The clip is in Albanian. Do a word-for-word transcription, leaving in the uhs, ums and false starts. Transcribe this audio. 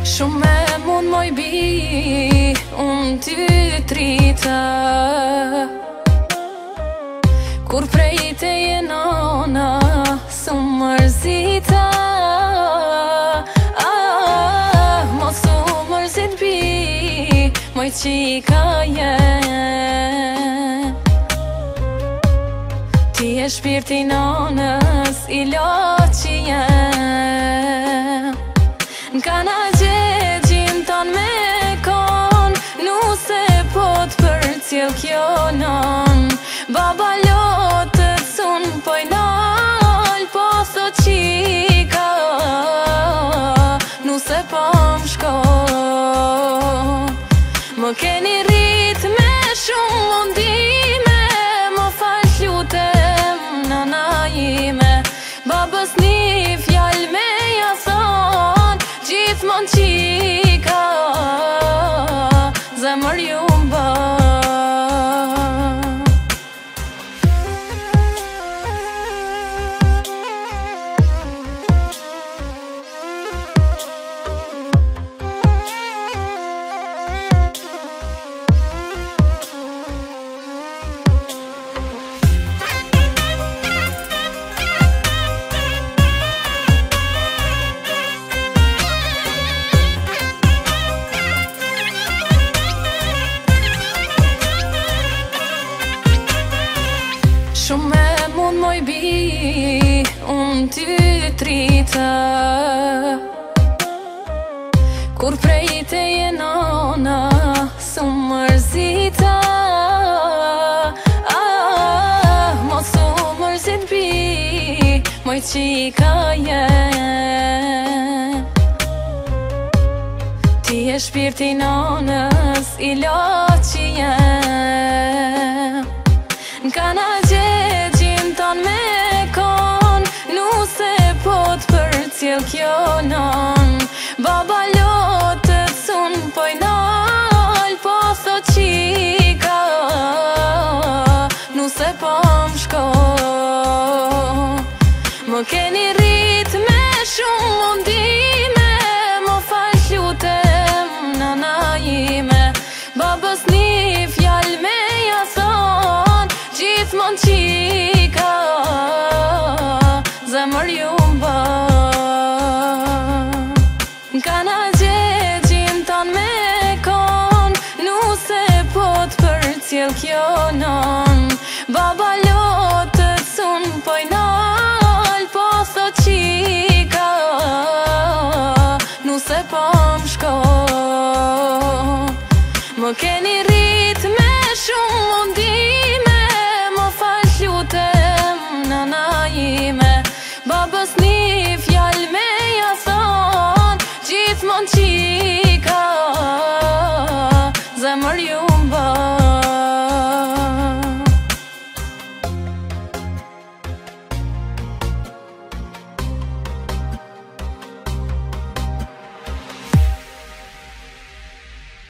Shumë me mund moj bi, unë ty trita. Kur prej te jenona, së mërzita. ah, Mos u mërzit bi, moj qika jem. Ti e shpirti nonës, i loqi jem. N'kana gjegjim ton me kon, nuse pot për cjell kjo non. Baba lotët sun poj nal, po thot qika, nuse po m'shko. Më keni rrit me shumë mundime, më fal lutem nana ime. Babës një fjall me ja thon, gjithmon qika, zemër ju mba. Shumë me mund moj bi, unë ty trita. Kur prej te jenona, së mërzita. ah, Mos u mërzit bi, moj qika jem. Ti e shpirti nonës, i loqi jem. N'kana gjegjim ton me kon, nuse pot për cjell kjo non. Baba lotët sun poj nal, po thot qika, nuse po m'shko. Më keni rrit me shumë mundime, më fal lutem nana ime. Babës një fjall me ja thon, gjithmon qika, zemër ju mba. N'kana gjegjim ton me kon, nuse pot për cjell kjo non. Baba